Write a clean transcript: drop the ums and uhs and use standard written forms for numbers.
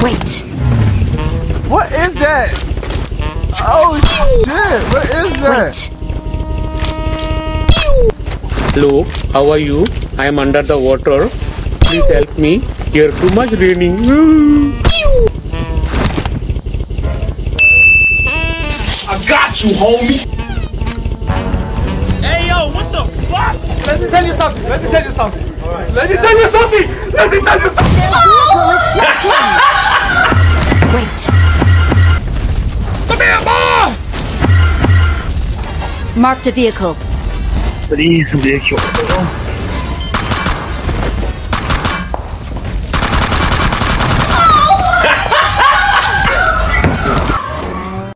Wait. What is that? Oh shit! What is that? Wait. Hello, how are you? I am under the water. Please help me. Here too much raining. I got you, homie. Hey yo, what the fuck? Let me tell you something. Let me tell you something. Let me tell you something. Let me tell you something. Wait. Come here, boy. Marked a vehicle. Please, vehicle.